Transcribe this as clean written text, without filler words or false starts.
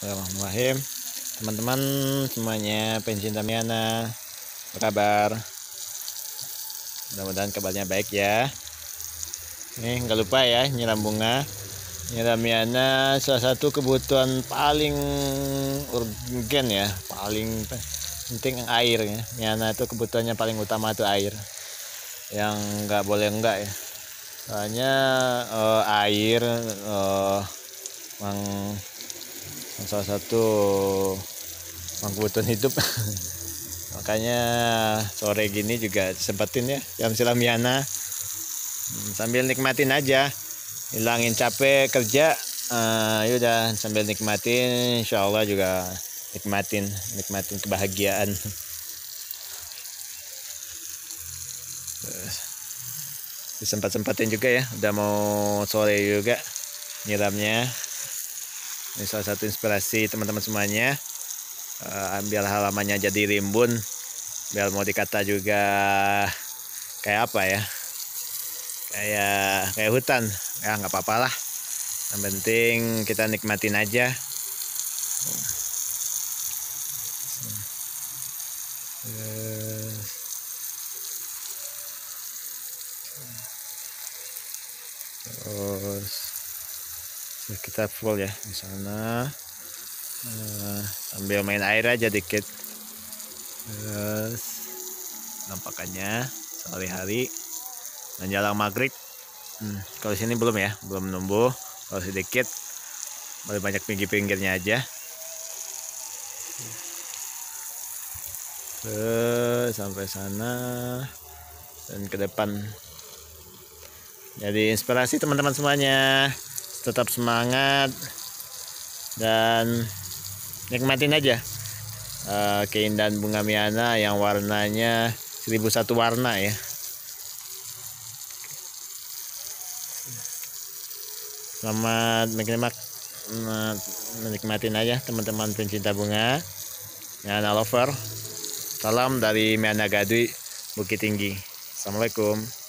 Bismillahirrahmanirrahim. Teman-teman semuanya pencinta Miana, apa kabar? Mudah-mudahan kabarnya baik ya. Nih nggak lupa ya nyiram bunga. Nyiram Miana salah satu kebutuhan paling urgen ya, paling penting air ya. Miana itu kebutuhannya paling utama itu air. Yang nggak boleh enggak ya. Soalnya air memang salah satu kebutuhan hidup. Makanya sore gini juga sempetin ya jam siram Miana, sambil nikmatin aja, hilangin capek kerja. Yaudah sambil nikmatin, insya Allah juga nikmatin kebahagiaan. Disempat-sempatin juga ya, udah mau sore juga nyiramnya. Ini salah satu inspirasi teman-teman semuanya. Ambil halamannya jadi rimbun, biar mau dikata juga kayak apa ya, kayak hutan ya, nggak apa-apa lah, yang penting kita nikmatin aja. Terus kita full ya di sana, sambil main air aja dikit. Terus nampakannya sore hari menjelang maghrib. Kalau sini belum ya, belum numbuh. Kalau sedikit, boleh banyak pinggir-pinggirnya aja. Terus sampai sana dan ke depan. Jadi inspirasi teman-teman semuanya. Tetap semangat dan nikmatin aja keindahan bunga Miana yang warnanya 1001 warna ya. Selamat menikmatin aja teman-teman pencinta bunga, Miana lover. Salam dari Miana Gadui, Bukit Tinggi. Assalamualaikum.